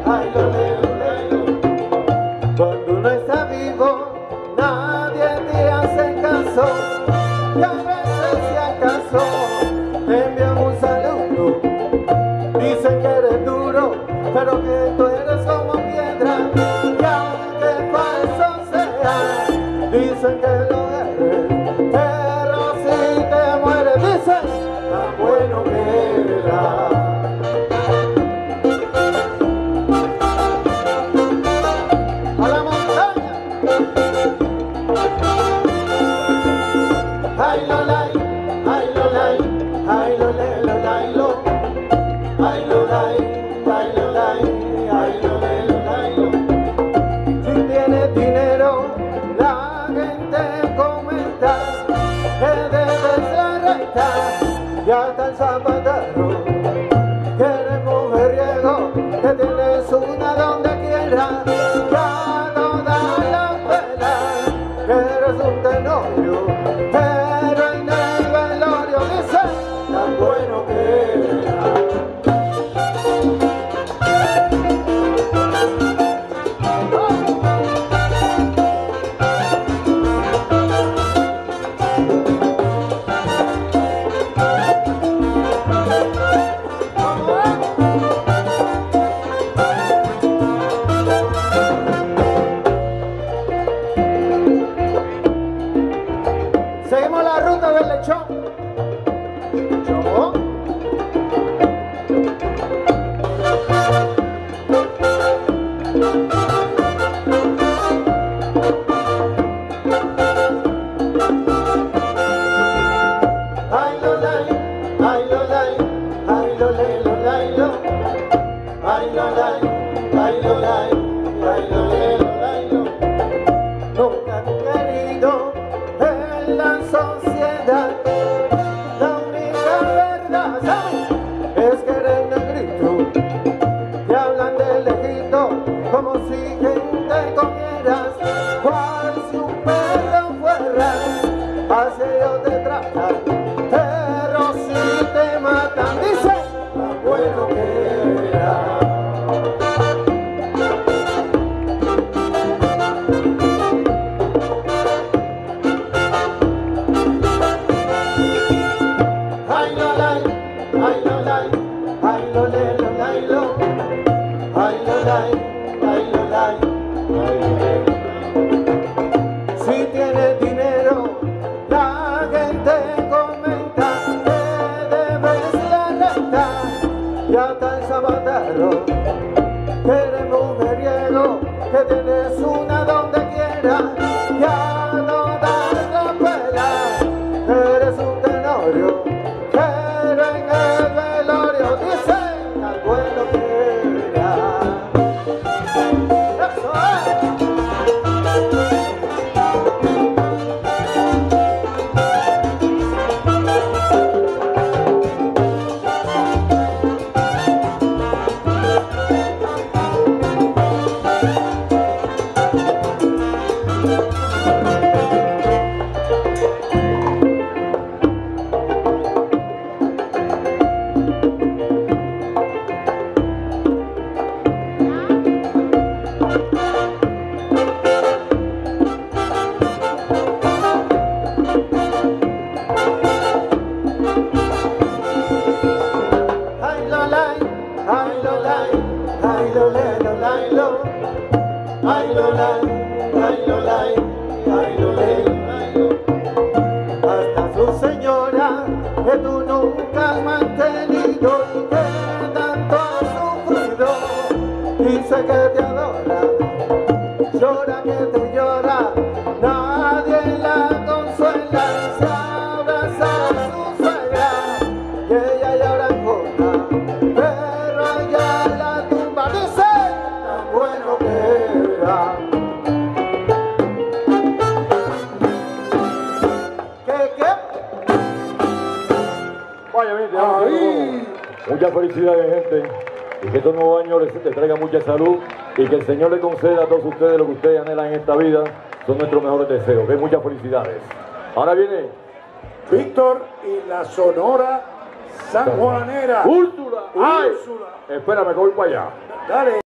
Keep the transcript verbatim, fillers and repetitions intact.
ay, lo lelo, lelo. Cuando uno está vivo, nadie te hace caso. Y a veces si acaso te envían un saludo. Dicen que eres duro, pero que tú eres como piedra. Y aunque falso sea, dicen que lo eres. Pero si te mueres, dicen, tan bueno que era. A la montaña. Ay, lo lai, ay, lo lai, ay, lo le, lo lai, lo. Ay, lo lai, ay, lo lai, ay, lo le, lo lai, lo. Si tienes dinero, la gente comenta que debes de rentar. Ya está el zapatero, que eres mujeriego, que tienes una donde quiera. Ya no da la pena, que eres un tenorio, pero en el velorio dicen tan bueno que era. Seguimos la ruta del lechón. Lechón. Ay, lo lai, ay, lo lai, ay, lo le, lo lai, lo. Ay, lo lai, ay, lo lai, ay, lo le, lo lai, lo. Nunca han querido en la sociedad. La única verdad, ¿sabes? Es que eres negrito. Te hablan de lejito como si gente comieras. Cual si un perro fuera, así ellos te tratan. Pero si te matan, dicen, tan bueno que era. Ay, lo lai, ay, lo lai, ay, lo le, lo lai, lo. Ay, lo lai, ay, lo lai, ay, lo le, lo lai. Si tienes dinero, la gente comenta que debes la renta. Ya está el zapatero, que eres mujeriego, que tienes una donde quiera. Ya no das la pena, eres un tenorio, pero en el velorio dicen tan bueno que era. Eso es. Ay, lo lai, ay, lo lai, ay, lo le, lo lai, lo. Ay, lo lai, ay, lo lai, ay, lo le, lo lai, lo. Hasta su señora, que tú nunca has mantenido y que tanto has sufrido, dice que te adora, llora que te llora, nadie la consuela, se abraza a su suegra, y ella llora en jota, pero allá la tumba dice, tan bueno que era. ¿Qué, qué? Vaya, bien, ahí. Muchas felicidades, gente. Y que estos nuevos años les, les traigan mucha salud y que el Señor le conceda a todos ustedes lo que ustedes anhelan en esta vida. Son nuestros mejores deseos. Que muchas felicidades. Ahora viene Víctor y la Sonora Sanjuanera. Úrsula. Ay, Úrsula. espérame, que voy para allá. Dale.